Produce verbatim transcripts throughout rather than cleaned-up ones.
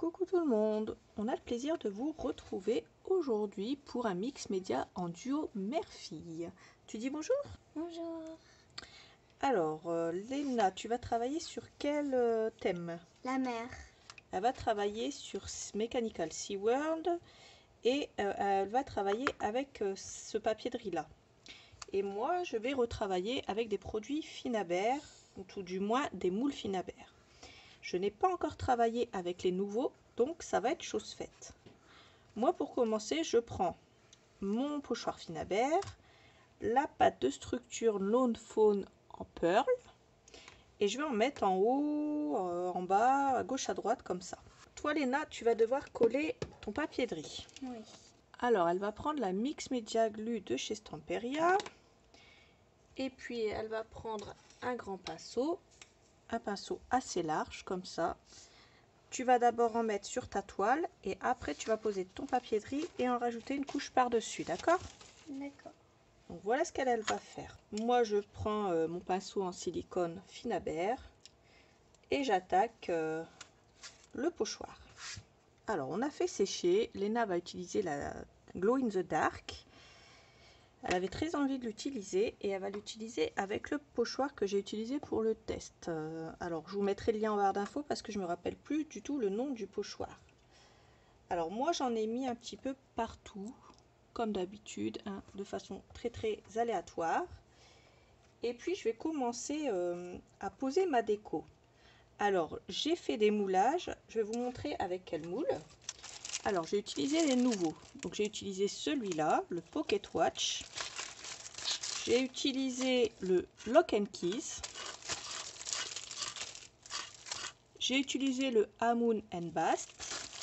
Coucou tout le monde, on a le plaisir de vous retrouver aujourd'hui pour un mix média en duo mère-fille. Tu dis bonjour? Bonjour. Alors, euh, Léna, tu vas travailler sur quel euh, thème? La mer. Elle va travailler sur Mechanical SeaWorld et euh, elle va travailler avec euh, ce papier de riz là. Et moi, je vais retravailler avec des produits Finabert, ou tout du moins des moules Finabert. Je n'ai pas encore travaillé avec les nouveaux, donc ça va être chose faite. Moi, pour commencer, je prends mon pochoir Finabert, la pâte de structure Lone Fawn en Pearl, et je vais en mettre en haut, euh, en bas, à gauche, à droite, comme ça. Toi, Léna, tu vas devoir coller ton papier de riz. Oui. Alors, elle va prendre la Mix Media Glue de chez Stamperia, et puis elle va prendre un grand pinceau, un pinceau assez large, comme ça. Tu vas d'abord en mettre sur ta toile et après tu vas poser ton papier de riz et en rajouter une couche par-dessus, d'accord? D'accord. Donc voilà ce qu'elle elle va faire. Moi je prends euh, mon pinceau en silicone Finabert et j'attaque euh, le pochoir. Alors on a fait sécher, Léna va utiliser la Glow in the Dark. Elle avait très envie de l'utiliser et elle va l'utiliser avec le pochoir que j'ai utilisé pour le test. Euh, alors je vous mettrai le lien en barre d'infos parce que je ne me rappelle plus du tout le nom du pochoir. Alors moi j'en ai mis un petit peu partout, comme d'habitude, hein, de façon très très aléatoire. Et puis je vais commencer euh, à poser ma déco. Alors j'ai fait des moulages, je vais vous montrer avec quel moule. Alors j'ai utilisé les nouveaux, donc j'ai utilisé celui-là, le Pocket Watch. J'ai utilisé le Lock and Keys. J'ai utilisé le Amun and Bast.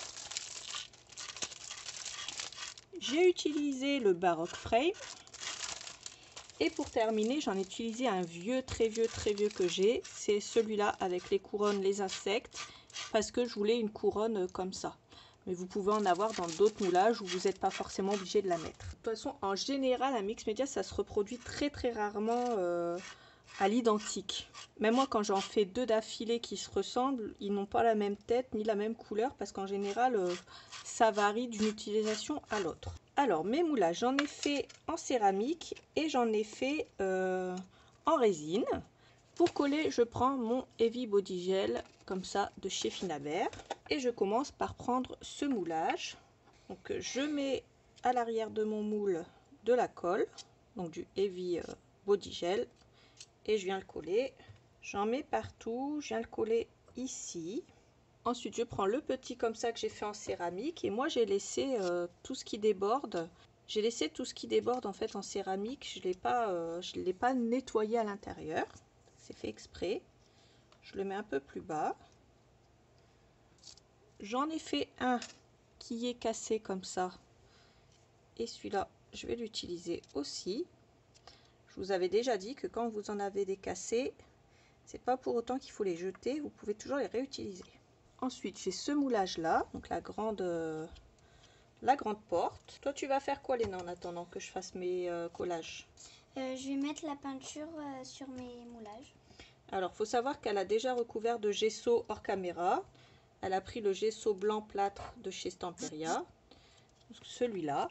J'ai utilisé le Baroque Frame. Et pour terminer, j'en ai utilisé un vieux, très vieux, très vieux que j'ai. C'est celui-là avec les couronnes, les insectes, parce que je voulais une couronne comme ça. Mais vous pouvez en avoir dans d'autres moulages où vous n'êtes pas forcément obligé de la mettre. De toute façon, en général, un mix média, ça se reproduit très très rarement euh, à l'identique. Même moi, quand j'en fais deux d'affilée qui se ressemblent, ils n'ont pas la même tête ni la même couleur, parce qu'en général, euh, ça varie d'une utilisation à l'autre. Alors, mes moulages, j'en ai fait en céramique et j'en ai fait euh, en résine. Pour coller, je prends mon Heavy Body Gel, comme ça, de chez Finabert. Et je commence par prendre ce moulage. Donc, je mets à l'arrière de mon moule de la colle, donc du Heavy Body Gel. Et je viens le coller. J'en mets partout, je viens le coller ici. Ensuite, je prends le petit comme ça que j'ai fait en céramique. Et moi, j'ai laissé euh, tout ce qui déborde. J'ai laissé tout ce qui déborde en fait en céramique. Je ne l'ai pas, euh, je l'ai pas nettoyé à l'intérieur. C'est fait exprès. Je le mets un peu plus bas. J'en ai fait un qui est cassé comme ça. Et celui-là, je vais l'utiliser aussi. Je vous avais déjà dit que quand vous en avez des cassés, c'est pas pour autant qu'il faut les jeter. Vous pouvez toujours les réutiliser. Ensuite, j'ai ce moulage là, donc la grande, euh, la grande porte. Toi, tu vas faire quoi, Léna, en attendant que je fasse mes euh, collages? Euh, je vais mettre la peinture euh, sur mes moulages. Alors, faut savoir qu'elle a déjà recouvert de gesso hors caméra. Elle a pris le gesso blanc plâtre de chez Stamperia, celui-là.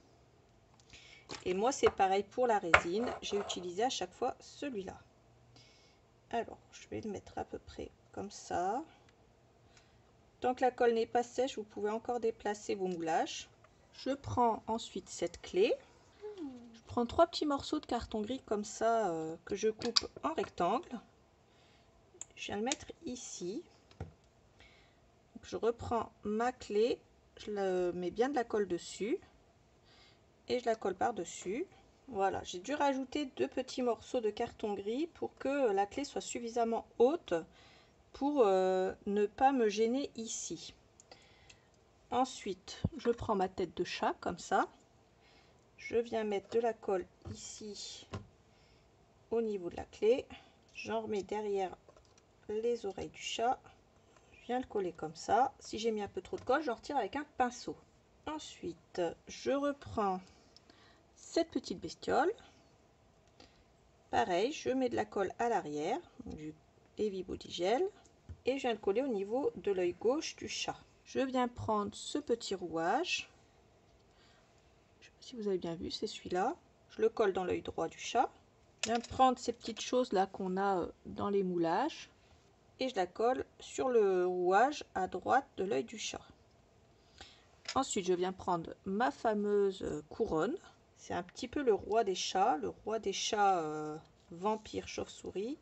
Et moi, c'est pareil pour la résine. J'ai utilisé à chaque fois celui-là. Alors, je vais le mettre à peu près comme ça. Tant que la colle n'est pas sèche, vous pouvez encore déplacer vos moulages. Je prends ensuite cette clé. Je prends trois petits morceaux de carton gris comme ça euh, que je coupe en rectangle. Je viens le mettre ici. Donc, je reprends ma clé, je le mets bien de la colle dessus et je la colle par-dessus. Voilà, j'ai dû rajouter deux petits morceaux de carton gris pour que la clé soit suffisamment haute pour euh, ne pas me gêner ici. Ensuite, je prends ma tête de chat comme ça. Je viens mettre de la colle ici au niveau de la clé. J'en remets derrière les oreilles du chat. Je viens le coller comme ça. Si j'ai mis un peu trop de colle, j'en retire avec un pinceau. Ensuite, je reprends cette petite bestiole. Pareil, je mets de la colle à l'arrière, du Heavy Body Gel. Et je viens le coller au niveau de l'œil gauche du chat. je viens prendre ce petit rouage. Je sais pas si vous avez bien vu, c'est celui-là. Je le colle dans l'œil droit du chat. Je viens prendre ces petites choses là qu'on a dans les moulages et je la colle sur le rouage à droite de l'œil du chat. Ensuite, je viens prendre ma fameuse couronne. C'est un petit peu le roi des chats, le roi des chats euh, vampire chauve-souris.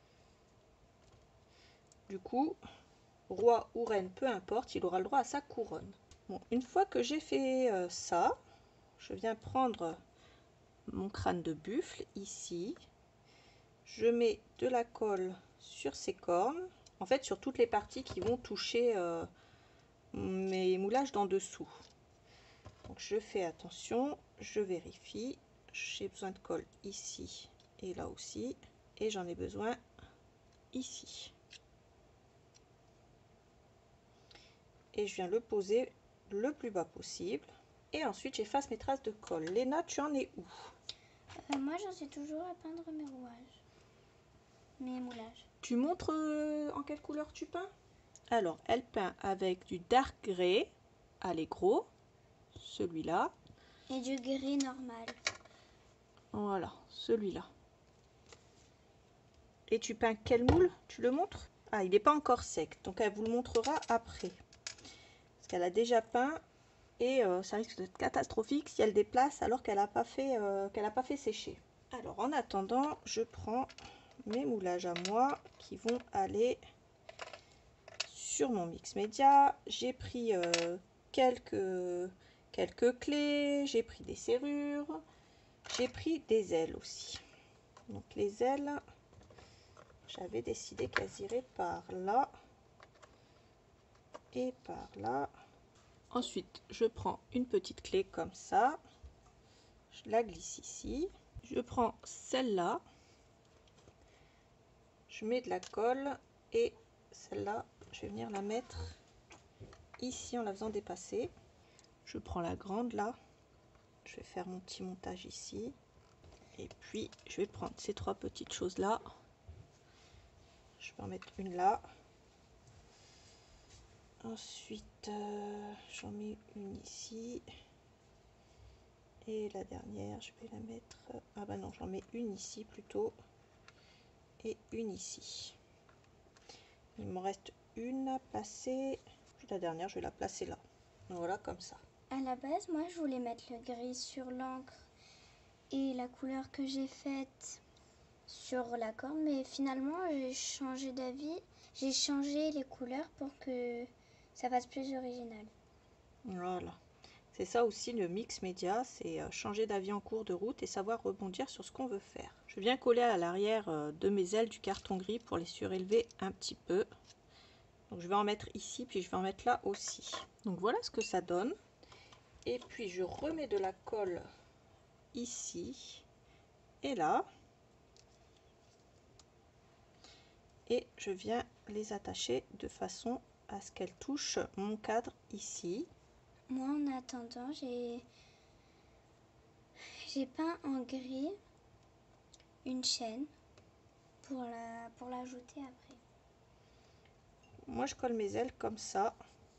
Du coup, roi ou reine, peu importe, il aura le droit à sa couronne. Bon, une fois que j'ai fait euh, ça, je viens prendre mon crâne de buffle ici. Je mets de la colle sur ses cornes, en fait sur toutes les parties qui vont toucher euh, mes moulages d'en dessous. Donc je fais attention, je vérifie. J'ai besoin de colle ici et là aussi, et j'en ai besoin ici. Et je viens le poser le plus bas possible. Et ensuite j'efface mes traces de colle. Léna, tu en es où? euh, Moi j'en suis toujours à peindre mes rouages, mes moulages. Tu montres euh, en quelle couleur tu peins? Alors elle peint avec du dark grey, Allegro, celui-là. Et du gris normal. Voilà, celui-là. Et tu peins quel moule? Tu le montres? Ah, il n'est pas encore sec, donc elle vous le montrera après. Parce qu'elle a déjà peint et euh, ça risque d'être catastrophique si elle déplace alors qu'elle n'a pas fait, euh, qu'elle n'a pas fait sécher. Alors en attendant, je prends mes moulages à moi qui vont aller sur mon mix média. J'ai pris euh, quelques, quelques clés, j'ai pris des serrures, j'ai pris des ailes aussi. Donc les ailes, j'avais décidé qu'elles iraient par là et par là. Ensuite, je prends une petite clé comme ça, je la glisse ici. Je prends celle-là, je mets de la colle et celle-là, je vais venir la mettre ici en la faisant dépasser. Je prends la grande là, je vais faire mon petit montage ici. Et puis, je vais prendre ces trois petites choses-là. Je vais en mettre une là. Ensuite, euh, j'en mets une ici. Et la dernière, je vais la mettre... Ah bah non, j'en mets une ici plutôt. Et une ici. Il me reste une à placer. Puis la dernière, je vais la placer là. Voilà, comme ça. À la base, moi je voulais mettre le gris sur l'encre et la couleur que j'ai faite sur la corne, mais finalement j'ai changé d'avis, j'ai changé les couleurs pour que ça fasse plus original. Voilà, c'est ça aussi le mix média, c'est changer d'avis en cours de route et savoir rebondir sur ce qu'on veut faire. Je viens coller à l'arrière de mes ailes du carton gris pour les surélever un petit peu. Donc je vais en mettre ici, puis je vais en mettre là aussi. Donc voilà ce que ça donne. Et puis je remets de la colle ici et là. Et je viens les attacher de façon à ce qu'elles touchent mon cadre ici. Moi en attendant, j'ai j'ai peint en gris une chaîne pour la pour l'ajouter après. Moi je colle mes ailes comme ça.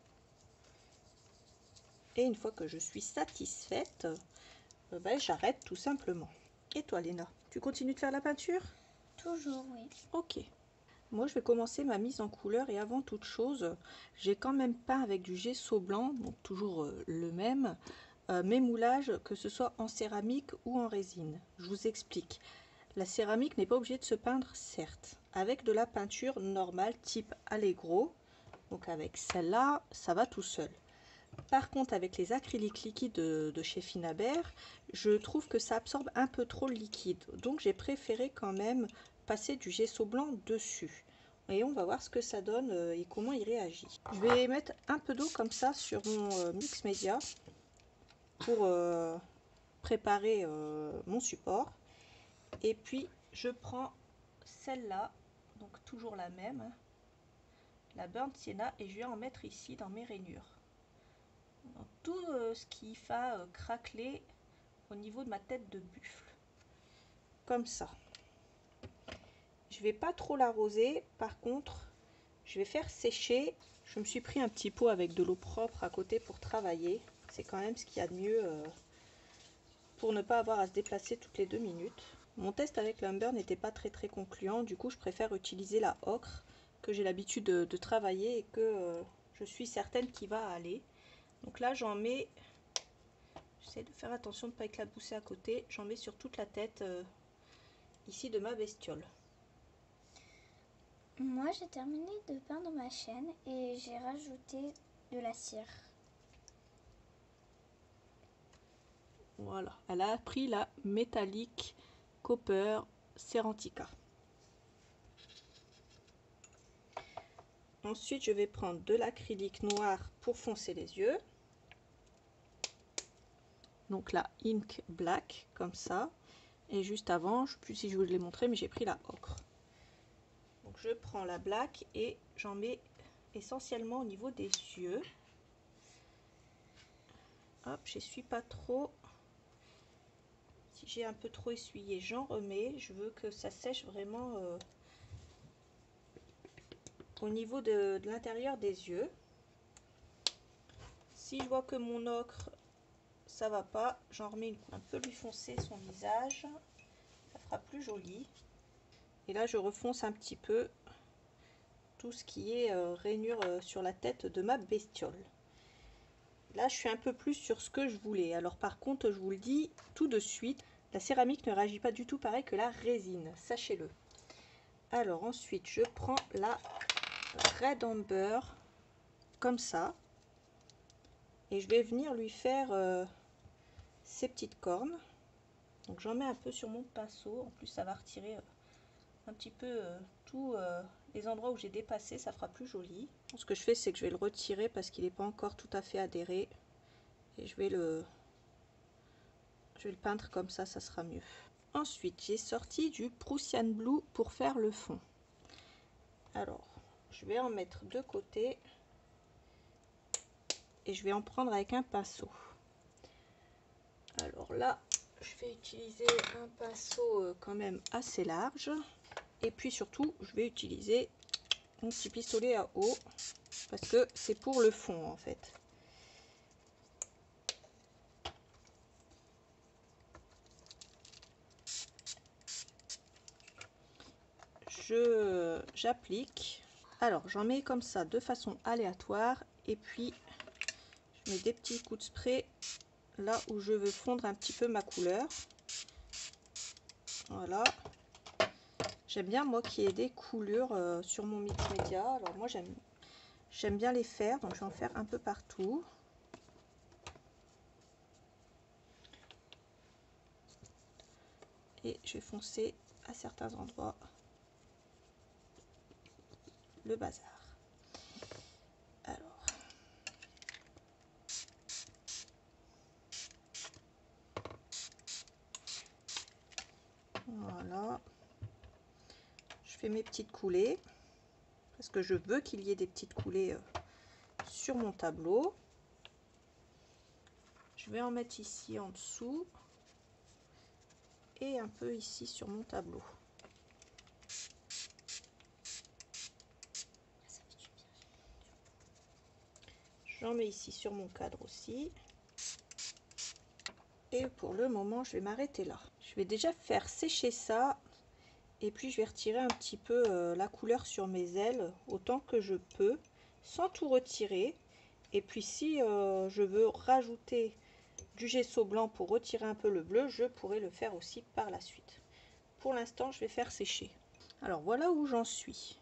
Et une fois que je suis satisfaite, euh, ben, j'arrête tout simplement. Et toi Léna, tu continues de faire la peinture? Toujours, oui. Ok. Moi je vais commencer ma mise en couleur et avant toute chose, j'ai quand même peint avec du gesso blanc, donc toujours euh, le même, euh, mes moulages, que ce soit en céramique ou en résine. Je vous explique. La céramique n'est pas obligée de se peindre, certes, avec de la peinture normale type Allegro. Donc avec celle-là, ça va tout seul. Par contre, avec les acryliques liquides de, de chez Finabert, je trouve que ça absorbe un peu trop le liquide. Donc j'ai préféré quand même passer du gesso blanc dessus. Et on va voir ce que ça donne et comment il réagit. Je vais mettre un peu d'eau comme ça sur mon euh, mix média pour euh, préparer euh, mon support. Et puis je prends celle-là, donc toujours la même, hein, la Burnt Sienna, et je vais en mettre ici dans mes rainures. Dans tout euh, ce qui va euh, craqueler au niveau de ma tête de buffle. Comme ça. Je vais pas trop l'arroser, par contre, je vais faire sécher Je me suis pris un petit pot avec de l'eau propre à côté pour travailler. C'est quand même ce qu'il y a de mieux euh, pour ne pas avoir à se déplacer toutes les deux minutes. Mon test avec l'Humber n'était pas très très concluant, du coup je préfère utiliser la ocre que j'ai l'habitude de, de travailler et que euh, je suis certaine qu'il va aller. Donc là j'en mets, j'essaie de faire attention de ne pas éclabousser à côté, j'en mets sur toute la tête euh, ici de ma bestiole. Moi j'ai terminé de peindre ma chaîne et j'ai rajouté de la cire. Voilà, elle a pris la métallique Copper Cerantica. Ensuite, je vais prendre de l'acrylique noir pour foncer les yeux. Donc la Ink Black, comme ça. Et juste avant, je ne sais plus si je vous l'ai montré, mais j'ai pris la ocre. Donc je prends la black et j'en mets essentiellement au niveau des yeux. Hop, j'essuie pas trop. Si j'ai un peu trop essuyé, j'en remets. Je veux que ça sèche vraiment euh, au niveau de, de l'intérieur des yeux. Si je vois que mon ocre, ça va pas, j'en remets une couche. Un peu lui foncer son visage. Ça fera plus joli. Et là, je refonce un petit peu tout ce qui est euh, rainure euh, sur la tête de ma bestiole. Là, je suis un peu plus sur ce que je voulais. Alors par contre, je vous le dis tout de suite, la céramique ne réagit pas du tout pareil que la résine, sachez-le. Alors ensuite, je prends la Red Umber, comme ça. Et je vais venir lui faire euh, ces petites cornes. Donc j'en mets un peu sur mon pinceau. En plus, ça va retirer euh, un petit peu euh, tous euh, les endroits où j'ai dépassé. Ça fera plus joli. Ce que je fais, c'est que je vais le retirer parce qu'il n'est pas encore tout à fait adhéré. Et je vais le... Je vais le peindre comme ça, ça sera mieux. Ensuite, j'ai sorti du Prussian Blue pour faire le fond. Alors, je vais en mettre de côté. Et je vais en prendre avec un pinceau. Alors là, je vais utiliser un pinceau quand même assez large. Et puis surtout, je vais utiliser mon petit pistolet à eau. Parce que c'est pour le fond en fait. Je j'applique. Alors j'en mets comme ça de façon aléatoire et puis je mets des petits coups de spray là où je veux fondre un petit peu ma couleur. Voilà. J'aime bien moi qu'il y ait des coulures euh, sur mon mix média. Alors moi j'aime j'aime bien les faire, donc je vais en faire un peu partout. Et je vais foncer à certains endroits le bazar. Alors, voilà. Je fais mes petites coulées parce que je veux qu'il y ait des petites coulées sur mon tableau. Je vais en mettre ici en dessous et un peu ici sur mon tableau. J'en mets ici sur mon cadre aussi. Et pour le moment, je vais m'arrêter là. Je vais déjà faire sécher ça. Et puis, je vais retirer un petit peu euh, la couleur sur mes ailes, autant que je peux, sans tout retirer. Et puis, si euh, je veux rajouter du gesso blanc pour retirer un peu le bleu, je pourrais le faire aussi par la suite. Pour l'instant, je vais faire sécher. Alors, voilà où j'en suis.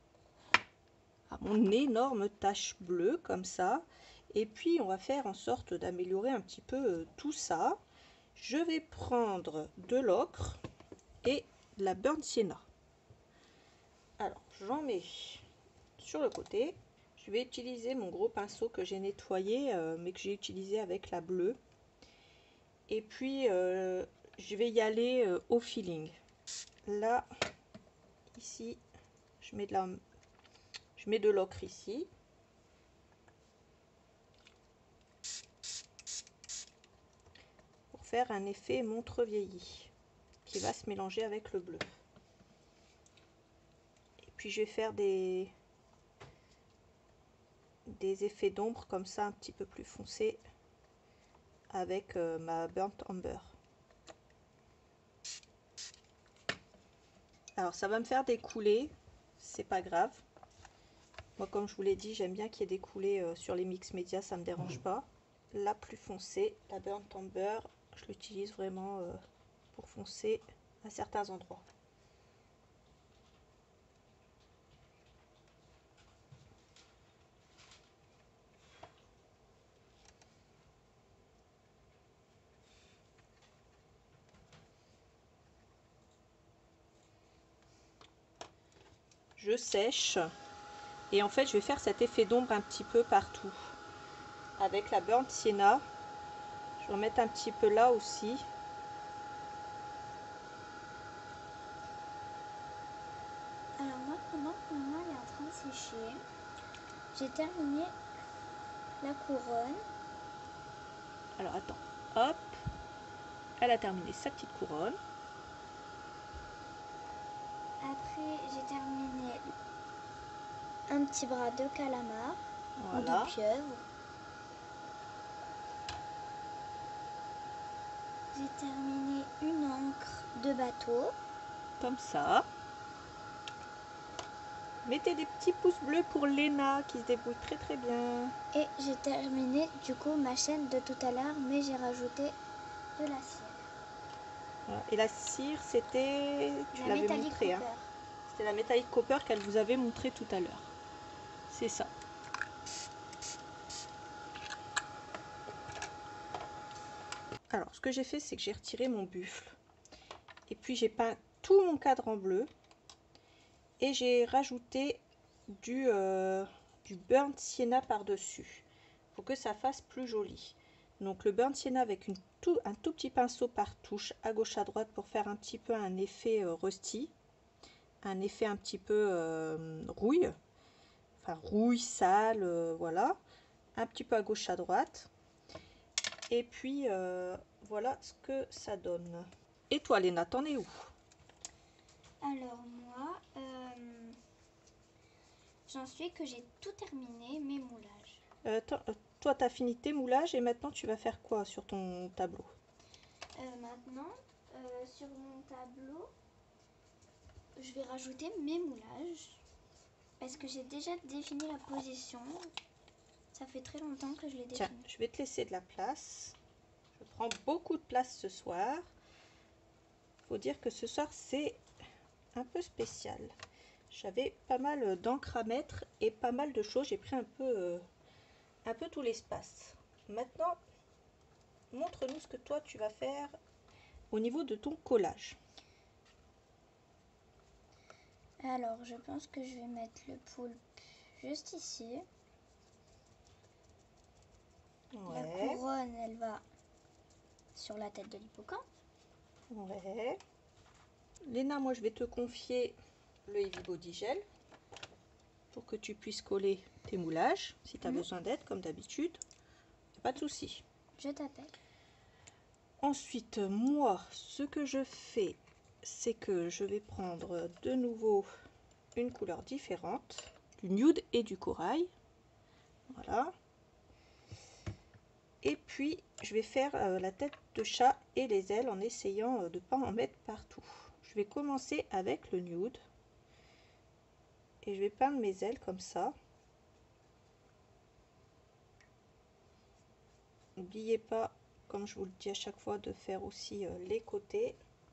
À mon énorme tache bleue comme ça, et puis on va faire en sorte d'améliorer un petit peu euh, tout ça. Je vais prendre de l'ocre et de la burnt sienna. Alors j'en mets sur le côté. Je vais utiliser mon gros pinceau que j'ai nettoyé euh, mais que j'ai utilisé avec la bleue, et puis euh, je vais y aller euh, au feeling. Là ici je mets de la Je mets de l'ocre ici. Pour faire un effet montre vieilli qui va se mélanger avec le bleu. Et puis je vais faire des, des effets d'ombre comme ça un petit peu plus foncés avec euh, ma Burnt Umber. Alors ça va me faire des coulées, c'est pas grave. Moi comme je vous l'ai dit, j'aime bien qu'il y ait des coulées euh, sur les mix médias, ça me dérange pas. La plus foncée, la Burnt Umber, je l'utilise vraiment euh, pour foncer à certains endroits. Je sèche et en fait je vais faire cet effet d'ombre un petit peu partout avec la Burnt Sienna. Je vais en mettre un petit peu là aussi. Alors moi, pendant que maman est en train de sécher, j'ai terminé la couronne. Alors attends, hop, elle a terminé sa petite couronne. Après, j'ai terminé un petit bras de calamar Voilà. ou de pieuvre. J'ai terminé une encre de bateau. Comme ça. Mettez des petits pouces bleus pour Léna qui se débrouille très très bien. Et j'ai terminé du coup ma chaîne de tout à l'heure, mais j'ai rajouté de la cire. Voilà. Et la cire, c'était, tu La l'avais métallique montré, hein. copper. C'était la métallique copper qu'elle vous avait montré tout à l'heure. C'est ça. Alors, ce que j'ai fait, c'est que j'ai retiré mon buffle. Et puis, j'ai peint tout mon cadre en bleu. Et j'ai rajouté du, euh, du burnt sienna par-dessus. Pour que ça fasse plus joli. Donc, le burnt sienna avec une tout, un tout petit pinceau par touche, à gauche, à droite, pour faire un petit peu un effet euh, rusty. Un effet un petit peu euh, rouille. Enfin, rouille, sale, euh, voilà. Un petit peu à gauche, à droite. Et puis, euh, voilà ce que ça donne. Et toi, Léna, t'en es où? Alors moi, euh, j'en suis que j'ai tout terminé mes moulages. euh, Toi, tu as fini tes moulages et maintenant, tu vas faire quoi sur ton tableau? Euh, maintenant, euh, sur mon tableau, je vais rajouter mes moulages. Parce que j'ai déjà défini la position. Ça fait très longtemps que je l'ai défini. Tiens, je vais te laisser de la place. Je prends beaucoup de place ce soir. Faut dire que ce soir, c'est un peu spécial. J'avais pas mal d'encre à mettre et pas mal de choses. J'ai pris un peu, euh, un peu tout l'espace. Maintenant, montre-nous ce que toi, tu vas faire au niveau de ton collage. Alors, je pense que je vais mettre le poulpe juste ici. Ouais. La couronne, elle va sur la tête de l'hippocampe. Ouais. Léna, moi je vais te confier le Heavy Body Gel pour que tu puisses coller tes moulages si tu as mmh. besoin d'aide comme d'habitude. Pas de souci. Je t'appelle. Ensuite, moi, ce que je fais, c'est que je vais prendre de nouveau une couleur différente, du nude et du corail. Voilà. Et puis, je vais faire euh, la tête de chat et les ailes en essayant euh, de ne pas en mettre partout. Je vais commencer avec le nude. Et je vais peindre mes ailes comme ça. N'oubliez pas, comme je vous le dis à chaque fois, de faire aussi euh, les côtés.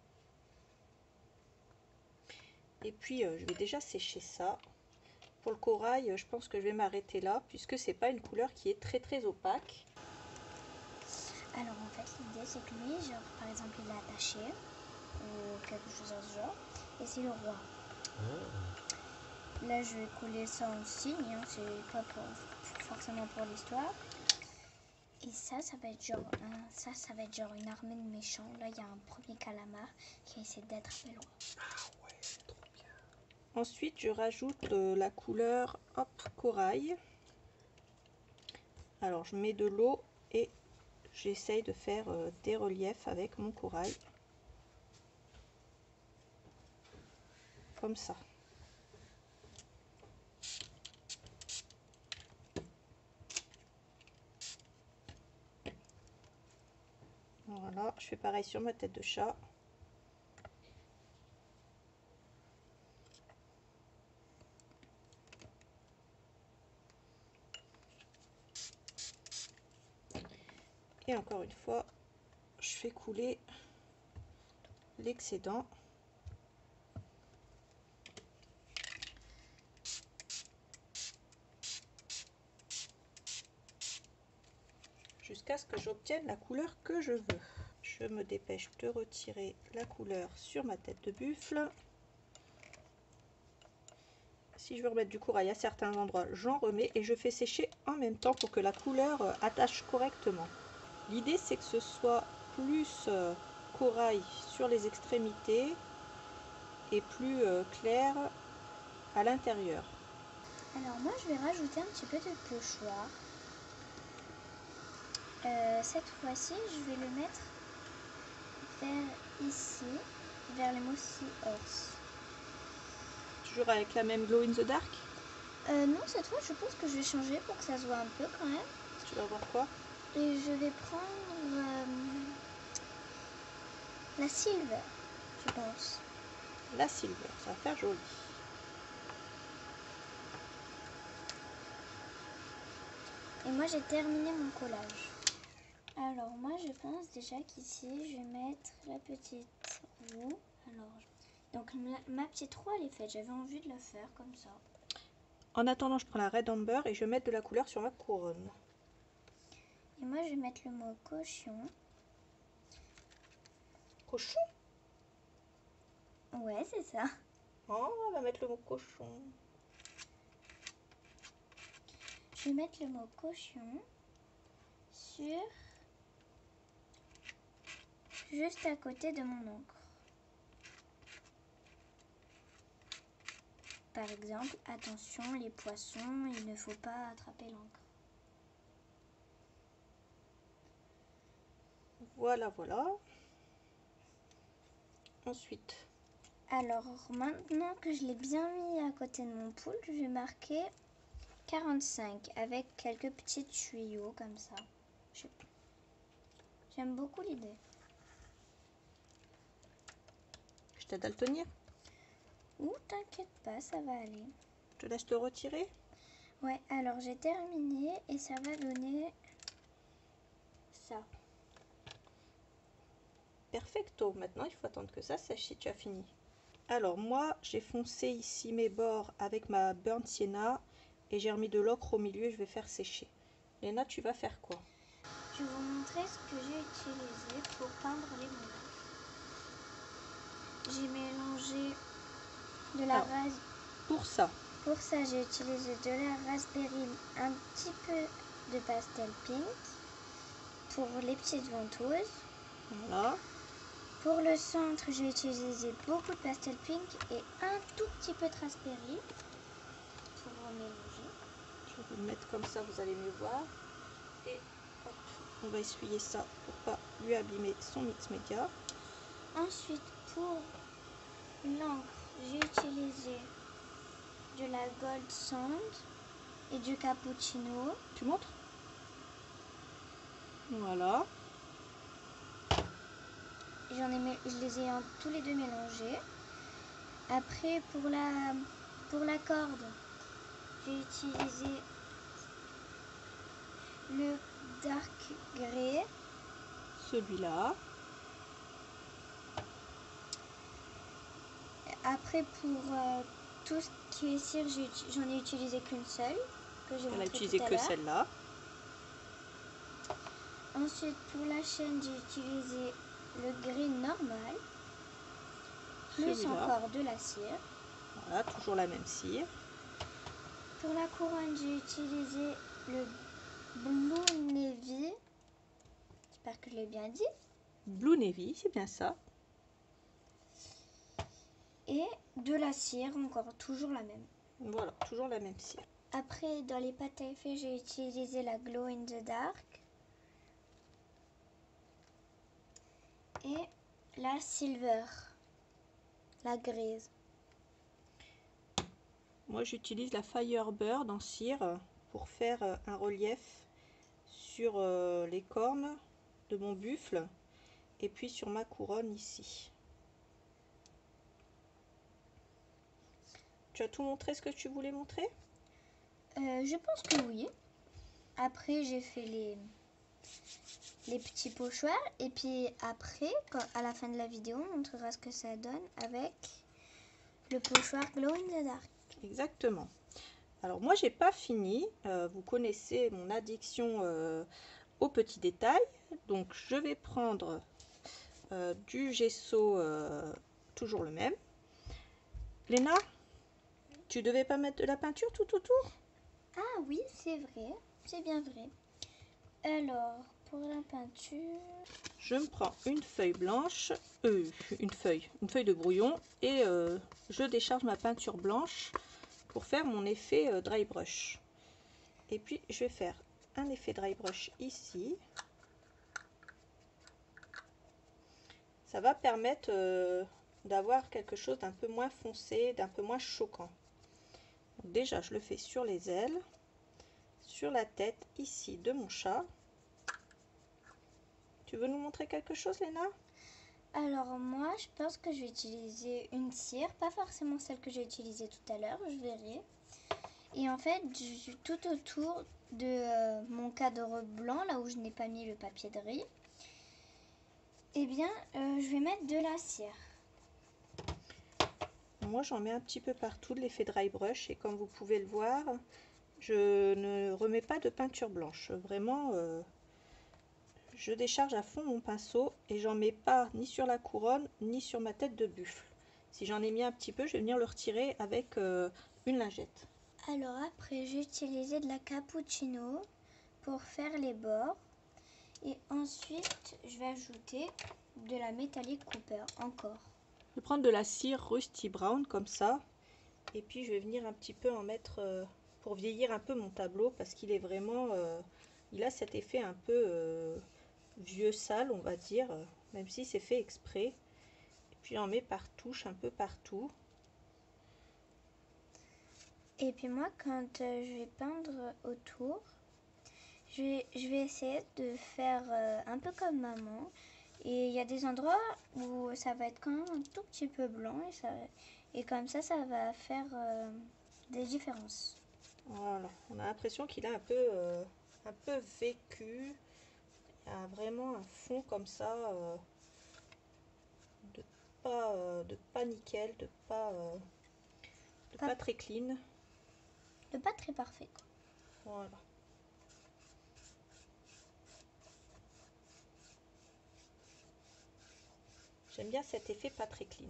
Et puis, euh, je vais déjà sécher ça. Pour le corail, je pense que je vais m'arrêter là, puisque c'est pas une couleur qui est très très opaque. Alors en fait, l'idée c'est que lui, genre par exemple, il est attaché ou quelque chose dans ce genre, et c'est le roi. Oh. Là, je vais coller ça en signe, hein, c'est pas pour, forcément pour l'histoire. Et ça, ça va être genre, hein, ça, ça va être genre une armée de méchants. Là, il y a un premier calamar qui essaie d'être le roi. Ah ouais, trop bien. Ensuite, je rajoute euh, la couleur, hop, corail. Alors, je mets de l'eau et j'essaye de faire euh, des reliefs avec mon corail. Comme ça. Voilà, je fais pareil sur ma tête de chat. Et encore une fois, je fais couler l'excédent. Jusqu'à ce que j'obtienne la couleur que je veux. Je me dépêche de retirer la couleur sur ma tête de buffle. Si je veux remettre du corail à certains endroits, j'en remets et je fais sécher en même temps pour que la couleur attache correctement. L'idée c'est que ce soit plus corail sur les extrémités et plus clair à l'intérieur. Alors moi je vais rajouter un petit peu de pochoir. Euh, cette fois-ci je vais le mettre vers ici, vers les Mossy Horse. Toujours avec la même Glow in the Dark? euh, Non, cette fois je pense que je vais changer pour que ça se voit un peu quand même. Tu vas voir quoi? Et je vais prendre euh, la Silver, je pense. La Silver, ça va faire joli. Et moi j'ai terminé mon collage. Alors moi je pense déjà qu'ici je vais mettre la petite roue. Alors, donc ma, ma petite roue elle est faite, j'avais envie de la faire comme ça. En attendant, je prends la Red Amber et je vais mettre de la couleur sur ma couronne. Et moi je vais mettre le mot cochon. Cochon? Ouais, c'est ça. Oh, on va mettre le mot cochon. Je vais mettre le mot cochon sur juste à côté de mon encre. Par exemple, attention les poissons, il ne faut pas attraper l'encre. Voilà, voilà. Ensuite. Alors maintenant que je l'ai bien mis à côté de mon poule, je vais marquer quarante-cinq avec quelques petits tuyaux comme ça. J'aime beaucoup l'idée. Je t'aide à le tenir? Ouh, t'inquiète pas, ça va aller. Je te laisse le retirer? Ouais, alors j'ai terminé et ça va donner ça. Perfecto. Maintenant, il faut attendre que ça sèche si tu as fini. Alors moi, j'ai foncé ici mes bords avec ma Burnt Sienna et j'ai remis de l'ocre au milieu et je vais faire sécher. Léna, tu vas faire quoi? Je vais vous montrer ce que j'ai utilisé pour peindre les moulins. J'ai mélangé de la raspberry. Pour ça. Pour ça, j'ai utilisé de la raspberry, un petit peu de pastel pink pour les petites ventouses. Voilà. Pour le centre, j'ai utilisé beaucoup de pastel pink et un tout petit peu de raspberry pour mélanger. Je vais vous le mettre comme ça, vous allez mieux voir. Et hop, on va essuyer ça pour pas lui abîmer son mix média. Ensuite, pour l'encre, j'ai utilisé de la Gold Sand et du cappuccino. Tu montres? Voilà. J'en ai, je les ai tous les deux mélangés. Après, pour la, pour la corde, j'ai utilisé le dark grey. Celui-là. Après, pour euh, tout ce qui est cire, j'en ai, ai utilisé qu'une seule. Que j'ai Elle a utilisé que celle-là. Ensuite, pour la chaîne, j'ai utilisé le gris normal. Plus encore de la cire. Voilà, toujours la même cire. Pour la couronne, j'ai utilisé le Blue Navy. J'espère que je l'ai bien dit. Blue Navy, c'est bien ça. Et de la cire, encore toujours la même. Voilà, toujours la même cire. Après, dans les pâtes à effet, j'ai utilisé la Glow in the Dark. Et la Silver, la grise. Moi, j'utilise la Firebird en cire pour faire un relief sur les cornes de mon buffle. et puis sur ma couronne ici. Tu as tout montré ce que tu voulais montrer? Euh, je pense que oui. Après, j'ai fait les, les petits pochoirs. Et puis après, quand, à la fin de la vidéo, on montrera ce que ça donne avec le pochoir Glow in the Dark. Exactement. Alors moi, j'ai pas fini. Euh, vous connaissez mon addiction euh, aux petits détails. Donc, je vais prendre euh, du gesso, euh, toujours le même. Léna, tu devais pas mettre de la peinture tout autour? Ah oui, c'est vrai. C'est bien vrai. Alors, pour la peinture... Je me prends une feuille blanche, euh, une feuille, une feuille de brouillon et euh, je décharge ma peinture blanche pour faire mon effet euh, dry brush. Et puis je vais faire un effet dry brush ici. Ça va permettre euh, d'avoir quelque chose d'un peu moins foncé, d'un peu moins choquant. Donc déjà je le fais sur les ailes, sur la tête ici de mon chat. Tu veux nous montrer quelque chose, Léna? Alors moi, je pense que je vais utiliser une cire, pas forcément celle que j'ai utilisée tout à l'heure, je verrai. Et en fait, je, tout autour de euh, mon cadre blanc, là où je n'ai pas mis le papier de riz, eh bien, euh, je vais mettre de la cire. Moi, j'en mets un petit peu partout de l'effet dry brush et comme vous pouvez le voir, je ne remets pas de peinture blanche. Vraiment, euh, je décharge à fond mon pinceau et j'en mets pas ni sur la couronne ni sur ma tête de buffle. Si j'en ai mis un petit peu, je vais venir le retirer avec euh, une lingette. Alors après, j'ai utilisé de la cappuccino pour faire les bords. Et ensuite, je vais ajouter de la métallique Cooper encore. Je vais prendre de la cire Rusty Brown comme ça. Et puis je vais venir un petit peu en mettre euh, pour vieillir un peu mon tableau parce qu'il est vraiment... Euh, il a cet effet un peu euh, vieux sale, on va dire, même si c'est fait exprès. Et puis j'en mets par touche, un peu partout. Et puis moi, quand euh, je vais peindre autour, je vais, je vais essayer de faire euh, un peu comme maman. Et il y a des endroits où ça va être quand même un tout petit peu blanc. Et, ça, et comme ça, ça va faire euh, des différences. Voilà, on a l'impression qu'il a un peu, euh, un peu vécu. Il y a vraiment un fond comme ça, euh, de, pas, euh, de pas nickel, de pas, euh, de pas, pas très clean. De pas très parfait, quoi. Voilà. J'aime bien cet effet pas très clean.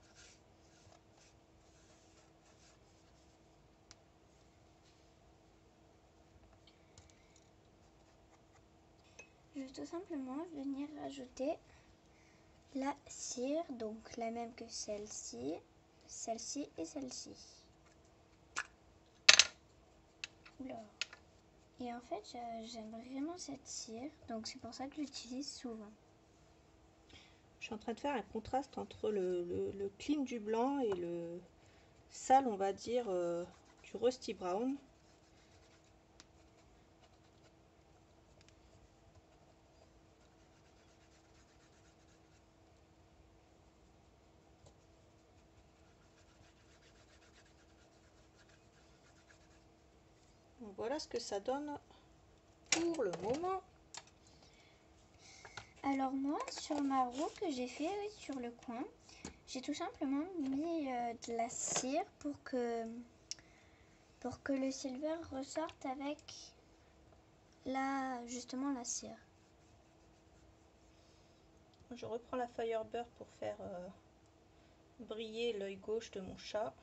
Je vais tout simplement venir rajouter la cire, donc la même que celle-ci, celle-ci et celle-ci. Et en fait, j'aime vraiment cette cire, donc c'est pour ça que j'utilise souvent. Je suis en train de faire un contraste entre le, le, le clean du blanc et le sale, on va dire, euh, du Rusty Brown. Donc voilà ce que ça donne pour le moment. Alors moi, sur ma roue que j'ai fait oui, sur le coin, j'ai tout simplement mis euh, de la cire pour que, pour que le silver ressorte avec la, justement la cire. Je reprends la Firebird pour faire euh, briller l'œil gauche de mon chat.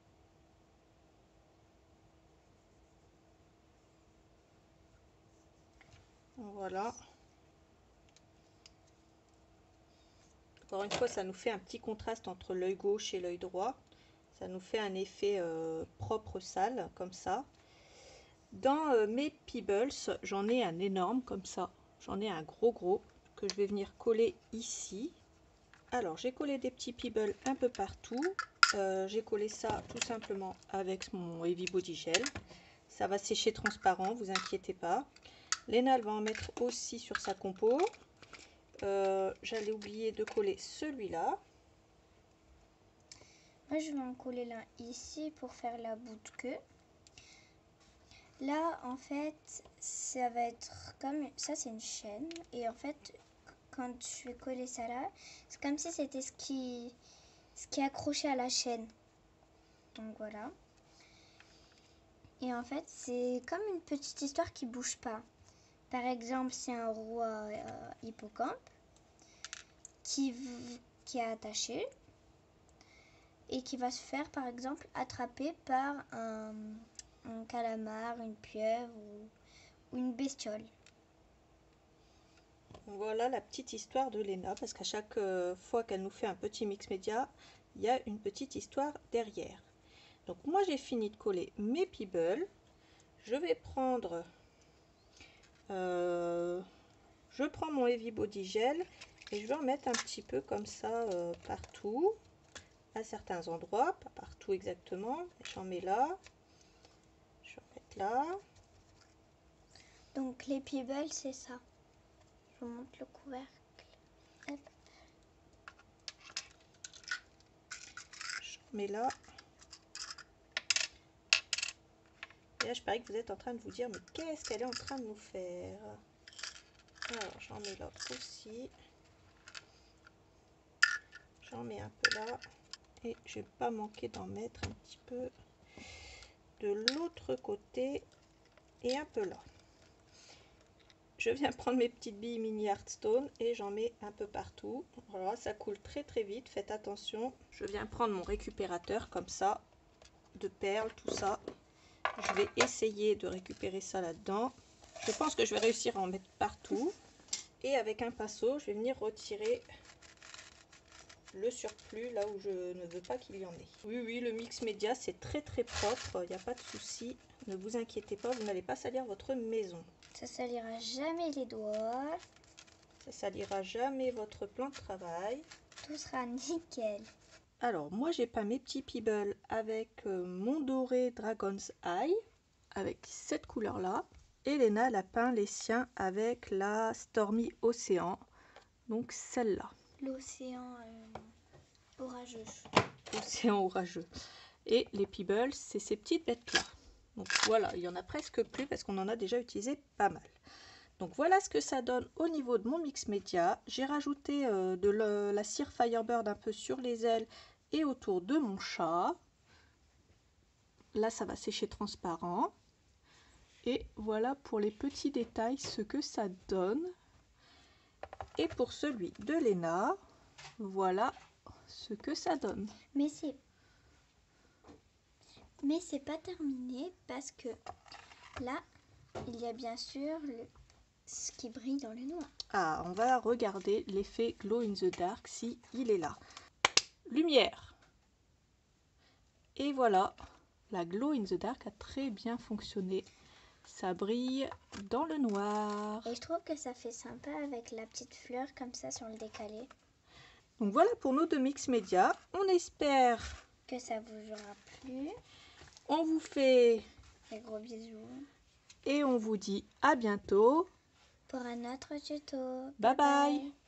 Voilà. Encore une fois, ça nous fait un petit contraste entre l'œil gauche et l'œil droit. Ça nous fait un effet euh, propre sale, comme ça. Dans euh, mes Pebbles, j'en ai un énorme, comme ça. J'en ai un gros gros, que je vais venir coller ici. Alors, j'ai collé des petits Pebbles un peu partout. Euh, j'ai collé ça tout simplement avec mon Heavy Body Gel. Ça va sécher transparent, vous inquiétez pas. Léna, elle va en mettre aussi sur sa compo. euh, j'allais oublier de coller celui-là. Moi, je vais en coller l'un ici pour faire la bout de queue. Là, en fait, ça va être comme... Ça, c'est une chaîne. Et en fait, quand je vais coller ça là, c'est comme si c'était ce qui, ce qui est accroché à la chaîne. Donc, voilà. Et en fait, c'est comme une petite histoire qui bouge pas. Par exemple, c'est un roi euh, hippocampe qui, qui est attaché et qui va se faire, par exemple, attraper par un, un calamar, une pieuvre ou, ou une bestiole. Voilà la petite histoire de Léna, parce qu'à chaque fois qu'elle nous fait un petit mix média, il y a une petite histoire derrière. Donc moi j'ai fini de coller mes Peebles. Je vais prendre, euh, je prends mon Heavy Body Gel et je vais en mettre un petit peu comme ça euh, partout, à certains endroits, pas partout exactement. J'en mets là, je vais en mettre là. Donc les Peebles, c'est ça. Je vous montre le couvercle. Hop. J'en mets là. Et là, je parie que vous êtes en train de vous dire, mais qu'est-ce qu'elle est en train de nous faire? Alors, j'en mets là aussi. J'en mets un peu là. Et je vais pas manquer d'en mettre un petit peu de l'autre côté et un peu là. Je viens prendre mes petites billes mini Hearthstone et j'en mets un peu partout. Voilà, ça coule très très vite, faites attention. Je viens prendre mon récupérateur comme ça, de perles, tout ça. Je vais essayer de récupérer ça là-dedans. Je pense que je vais réussir à en mettre partout. Et avec un pinceau, je vais venir retirer le surplus là où je ne veux pas qu'il y en ait. Oui, oui, le mix média, c'est très très propre. Il n'y a pas de souci. Ne vous inquiétez pas, vous n'allez pas salir votre maison. Ça salira jamais les doigts. Ça salira jamais votre plan de travail. Tout sera nickel. Alors, moi, j'ai peint mes petits Peebles avec euh, mon doré Dragon's Eye, avec cette couleur-là. Et Léna, elle a peint les siens avec la Stormy Océan, donc celle-là. L'océan euh, orageux. Océan orageux. Et les Peebles, c'est ces petites bêtes-là. Donc voilà, il y en a presque plus parce qu'on en a déjà utilisé pas mal. Donc voilà ce que ça donne au niveau de mon mix média. J'ai rajouté euh, de le, la cire Firebird un peu sur les ailes et autour de mon chat. Là, ça va sécher transparent. Et voilà pour les petits détails ce que ça donne. Et pour celui de Léna, voilà ce que ça donne. Mais c'est mais c'est pas terminé parce que là, il y a bien sûr le... ce qui brille dans le noir. Ah, on va regarder l'effet Glow in the Dark si il est là. Lumière. Et voilà, la Glow in the Dark a très bien fonctionné. Ça brille dans le noir. Et je trouve que ça fait sympa avec la petite fleur comme ça sur le décalé. Donc voilà pour nos deux mix médias. On espère que ça vous aura plu. On vous fait des gros bisous. Et on vous dit à bientôt pour un autre tuto. Bye bye, bye.